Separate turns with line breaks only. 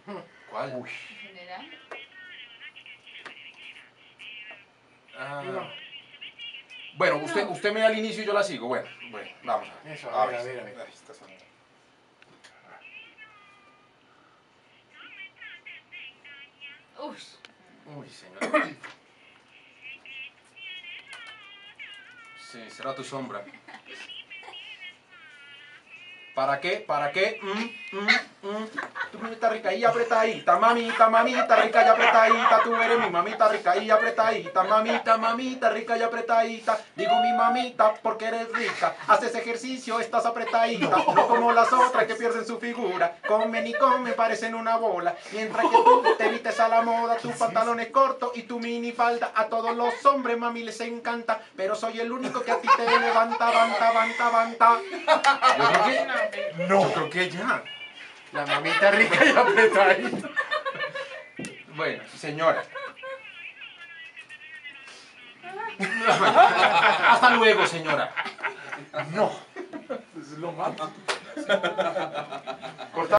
¿Cuál?
Uy.
En general.
Ah. Bueno, usted me da el inicio y yo la sigo. Bueno, vamos a ver.
Eso, a ver.
Ay, está sonando.
Uy.
Uy, señor. Sí, será tu sombra. ¿Para qué? ¿Para qué? Tu mamita rica y apretadita, mamita rica y apretadita. Tú eres mi mamita rica y apretadita, mamita rica y apretadita. Digo mi mamita porque eres rica. Haces ejercicio, estás apretadita. No como las otras que pierden su figura. Comen y comen, parecen una bola. Mientras que tú te vistes a la moda, tus pantalones cortos y tu minifalda. A todos los hombres, mami, les encanta. Pero soy el único que a ti te levanta. Yo creo que...
No.
Yo creo que ya.
La mamita rica y apretadita.
Bueno, señora. Hasta luego, señora.
No. Es lo malo.